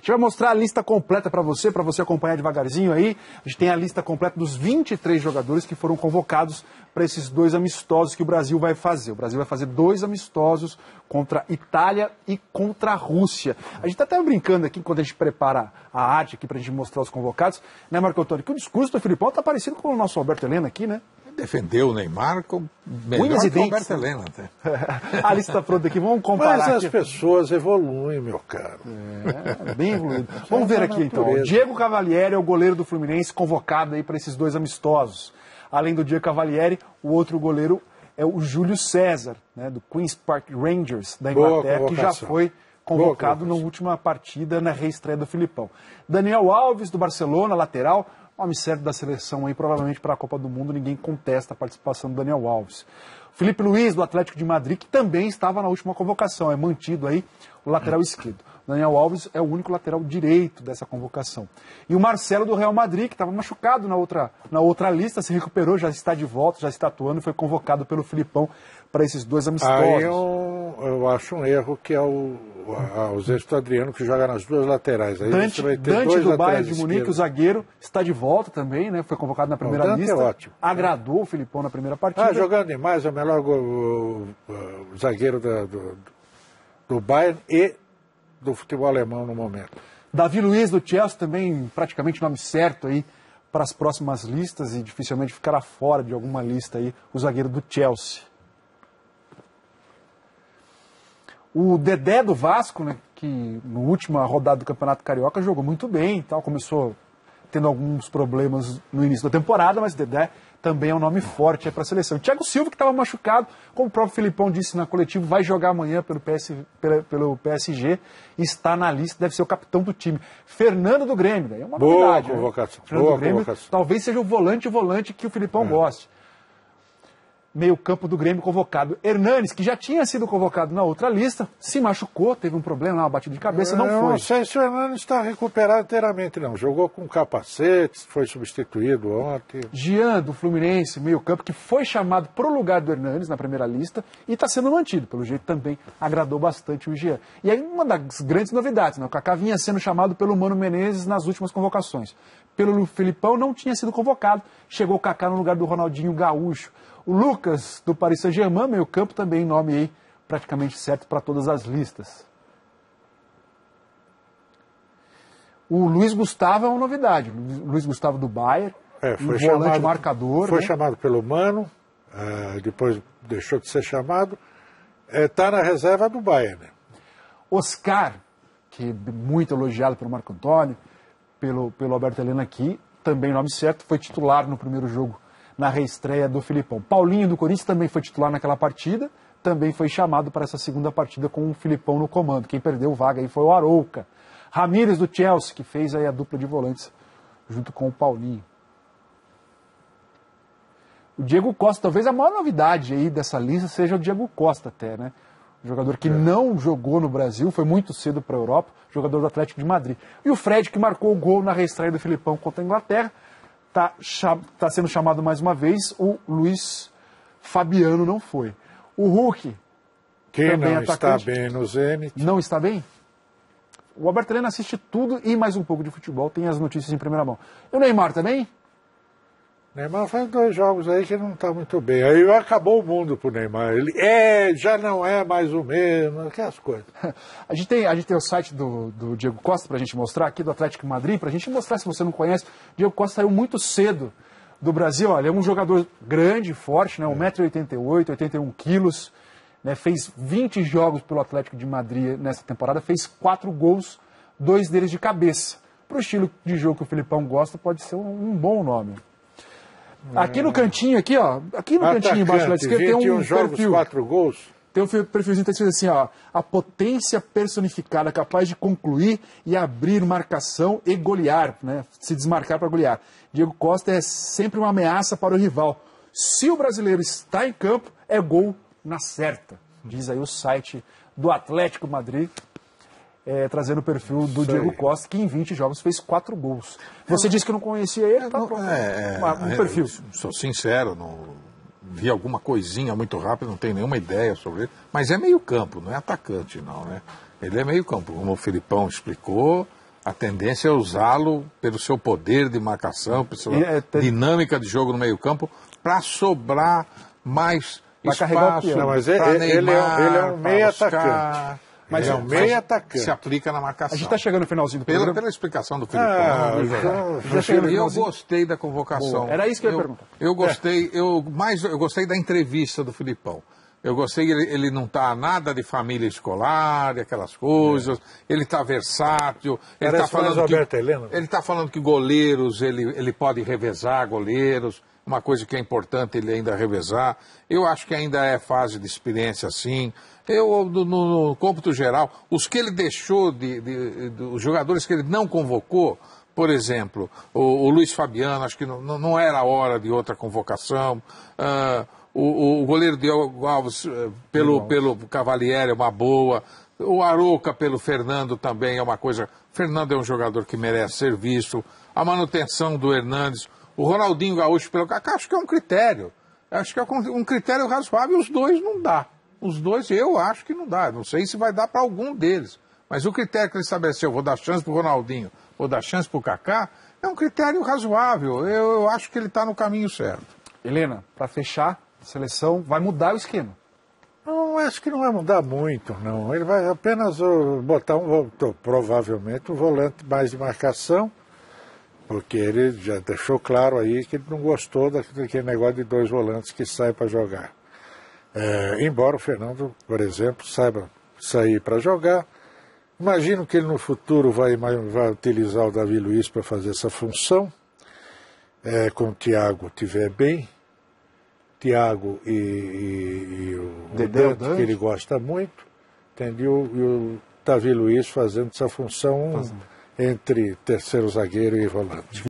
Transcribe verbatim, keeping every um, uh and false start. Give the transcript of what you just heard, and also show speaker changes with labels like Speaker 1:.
Speaker 1: gente vai mostrar a lista completa para você, para você acompanhar devagarzinho aí. A gente tem a lista completa dos vinte e três jogadores que foram convocados para esses dois amistosos que o Brasil vai fazer. O Brasil vai fazer dois amistosos contra a Itália e contra a Rússia. A gente está até brincando aqui, quando a gente prepara a arte aqui para a gente mostrar os convocados, né, Marco Antônio, que o discurso do Filipão está parecido com o nosso Alberto Helena aqui, né?
Speaker 2: Defendeu o Neymar com melhor que o Alberto Helena até.
Speaker 1: A lista está pronta aqui, vamos comparar.
Speaker 3: Mas as
Speaker 1: aqui.
Speaker 3: pessoas evoluem, meu caro.
Speaker 1: É, bem evoluído. Vamos ver aqui então. O Diego Cavalieri é o goleiro do Fluminense convocado aí para esses dois amistosos. Além do Diego Cavalieri, o outro goleiro é o Júlio César, né, do Queen's Park Rangers da Inglaterra, que já foi convocado na última partida na reestreia do Filipão. Daniel Alves, do Barcelona, lateral, nome certo da seleção aí, provavelmente para a Copa do Mundo, ninguém contesta a participação do Daniel Alves. Felipe Luiz, do Atlético de Madrid, que também estava na última convocação, é mantido aí o lateral esquerdo. Daniel Alves é o único lateral direito dessa convocação. E o Marcelo, do Real Madrid, que estava machucado na outra, na outra lista, se recuperou, já está de volta, já está atuando e foi convocado pelo Filipão para esses dois amistosos.
Speaker 3: Aí eu, eu acho um erro que é o, a ausência do Adriano, que joga nas duas laterais. Aí
Speaker 1: Dante,
Speaker 3: você vai ter
Speaker 1: Dante
Speaker 3: dois
Speaker 1: do Bayern de
Speaker 3: esquerdos.
Speaker 1: Munique, o zagueiro, está de volta também, né? Foi convocado na primeira
Speaker 3: O Dante
Speaker 1: lista.
Speaker 3: é ótimo.
Speaker 1: Agradou o Filipão na primeira partida.
Speaker 3: Ah, jogando demais, é o melhor go, o, o zagueiro da, do, do Bayern e do futebol alemão no momento.
Speaker 1: Davi Luiz, do Chelsea, também praticamente nome certo aí para as próximas listas e dificilmente ficará fora de alguma lista aí o zagueiro do Chelsea. O Dedé do Vasco, né, que na última rodada do Campeonato Carioca jogou muito bem e tal, começou tendo alguns problemas no início da temporada, mas Dedé também é um nome forte para a seleção. O Thiago Silva, que estava machucado, como o próprio Filipão disse na coletiva, vai jogar amanhã pelo, P S, pelo, pelo P S G, está na lista, deve ser o capitão do time. Fernando do Grêmio, daí é uma
Speaker 3: Boa
Speaker 1: novidade.
Speaker 3: convocação.
Speaker 1: Né? Fernando
Speaker 3: Boa
Speaker 1: do Grêmio,
Speaker 3: convocação.
Speaker 1: talvez seja o volante volante que o Filipão é. goste. Meio campo do Grêmio convocado. Hernanes, que já tinha sido convocado na outra lista, se machucou, teve um problema, uma batida de cabeça, não, não foi.
Speaker 3: Não sei se o Hernanes está recuperado inteiramente, não. Jogou com capacete, foi substituído ontem.
Speaker 1: Jean, do Fluminense, meio campo, que foi chamado para o lugar do Hernanes na primeira lista e está sendo mantido. Pelo jeito também agradou bastante o Jean. E aí uma das grandes novidades, né? O Kaká vinha sendo chamado pelo Mano Menezes nas últimas convocações. Pelo Filipão não tinha sido convocado, chegou o Kaká no lugar do Ronaldinho Gaúcho. O Lucas, do Paris Saint-Germain, meio campo, também nome aí praticamente certo para todas as listas. O Luiz Gustavo é uma novidade. O Luiz Gustavo do Bayern,
Speaker 3: é, foi
Speaker 1: um
Speaker 3: chamado,
Speaker 1: volante marcador.
Speaker 3: Foi
Speaker 1: né?
Speaker 3: chamado pelo Mano, uh, depois deixou de ser chamado. Está uh, na reserva do Bayern. Né?
Speaker 1: Oscar, que é muito elogiado pelo Marco Antônio, pelo, pelo Alberto Helena aqui, também nome certo, foi titular no primeiro jogo na reestreia do Filipão. Paulinho do Corinthians também foi titular naquela partida, também foi chamado para essa segunda partida com o Filipão no comando. Quem perdeu vaga aí foi o Arouca. Ramírez do Chelsea, que fez aí a dupla de volantes junto com o Paulinho. O Diego Costa, talvez a maior novidade aí dessa lista seja o Diego Costa até, né? Um jogador que é. não jogou no Brasil, foi muito cedo para a Europa, jogador do Atlético de Madrid. E o Fred, que marcou o gol na reestreia do Filipão contra a Inglaterra, está tá sendo chamado mais uma vez. O Luiz Fabiano não foi. O Hulk,
Speaker 3: que
Speaker 1: também
Speaker 3: não
Speaker 1: atacante,
Speaker 3: está bem no Zenit.
Speaker 1: Não está bem? O Alberto Helena assiste tudo e mais um pouco de futebol, tem as notícias em primeira mão. E o Neymar também?
Speaker 3: Neymar faz dois jogos aí que não está muito bem. Aí acabou o mundo pro Neymar. Ele é, já não é mais o mesmo, aquelas coisas.
Speaker 1: a, gente tem, a gente tem o site do, do Diego Costa para a gente mostrar aqui, do Atlético de Madrid, para a gente mostrar, se você não conhece. O Diego Costa saiu muito cedo do Brasil. Olha, é um jogador grande, forte, né, um metro e oitenta e oito, oitenta e um quilos. Né, fez vinte jogos pelo Atlético de Madrid nessa temporada, fez quatro gols, dois deles de cabeça. Para o estilo de jogo que o Filipão gosta, pode ser um, um bom nome. Aqui no cantinho, aqui, ó, aqui no
Speaker 3: Atacante,
Speaker 1: cantinho embaixo da esquerda tem um
Speaker 3: jogos,
Speaker 1: perfil.
Speaker 3: quatro gols.
Speaker 1: Tem um perfilzinho que está escrito assim, ó, a potência personificada, capaz de concluir e abrir marcação e golear, né, se desmarcar para golear. Diego Costa é sempre uma ameaça para o rival. Se o brasileiro está em campo, é gol na certa, diz aí o site do Atlético Madrid. É, trazendo o perfil do Diego
Speaker 3: aí.
Speaker 1: Costa, que em vinte jogos fez quatro gols. Você disse que não conhecia ele, tá pronto.
Speaker 2: É, é,
Speaker 1: um perfil.
Speaker 2: Sou sincero, não vi alguma coisinha muito rápida, não tenho nenhuma ideia sobre ele, mas é meio campo, não é atacante não, né? Ele é meio campo, como o Filipão explicou, a tendência é usá-lo pelo seu poder de marcação, pela sua
Speaker 1: É, tem...
Speaker 2: dinâmica de jogo no meio-campo, para sobrar mais
Speaker 1: Vai
Speaker 2: espaço.
Speaker 3: Não, mas ele,
Speaker 2: Neymar,
Speaker 3: ele, é, ele é um meio
Speaker 2: Oscar,
Speaker 3: atacante.
Speaker 1: Mas
Speaker 3: ele é um meio atacante.
Speaker 2: Se aplica na marcação.
Speaker 1: A gente está chegando no finalzinho do
Speaker 2: Pela,
Speaker 1: programa.
Speaker 2: pela explicação do Filipão.
Speaker 3: Ah,
Speaker 2: não,
Speaker 3: já,
Speaker 1: já chegou no
Speaker 2: eu
Speaker 1: finalzinho.
Speaker 2: gostei da convocação.
Speaker 1: Boa. Era isso que eu ia
Speaker 2: eu,
Speaker 1: perguntar.
Speaker 2: Eu gostei, eu, mais, eu gostei da entrevista do Filipão. Eu gostei, ele, ele não está nada de família escolar, e aquelas coisas. É. Ele está versátil. Ele está falando que
Speaker 3: Helena.
Speaker 2: ele está falando que goleiros ele, ele pode revezar goleiros. Uma coisa que é importante ele ainda revezar. Eu acho que ainda é fase de experiência assim. Eu, no, no cômputo geral, os que ele deixou, de, de, de, os jogadores que ele não convocou, por exemplo, o, o Luiz Fabiano, acho que não, não era a hora de outra convocação. Uh, o, o goleiro Diogo Alves, uh, pelo, pelo Cavalieri, é uma boa. O Arouca, pelo Fernando, também é uma coisa. O Fernando é um jogador que merece ser visto. A manutenção do Hernandes. O Ronaldinho Gaúcho pelo Kaká, acho que é um critério. Acho que é um critério razoável e os dois não dá. Os dois eu acho que não dá. Não sei se vai dar para algum deles. Mas o critério que ele estabeleceu, vou dar chance para o Ronaldinho, vou dar chance para o Kaká, é um critério razoável. Eu, eu acho que ele está no caminho certo.
Speaker 1: Helena, para fechar, a seleção vai mudar o esquema.
Speaker 3: Não, acho que não vai mudar muito, não. Ele vai apenas uh, botar um, provavelmente um volante mais de marcação, porque ele já deixou claro aí que ele não gostou daquele negócio de dois volantes que saem para jogar. É, embora o Fernando, por exemplo, saiba sair para jogar, imagino que ele no futuro vai, vai utilizar o Davi Luiz para fazer essa função, é, com o Thiago estiver bem, Thiago e, e, e o
Speaker 1: Dedé,
Speaker 3: Dante, que ele gosta muito, entendeu? E o Davi Luiz fazendo essa função entre terceiro zagueiro e volante.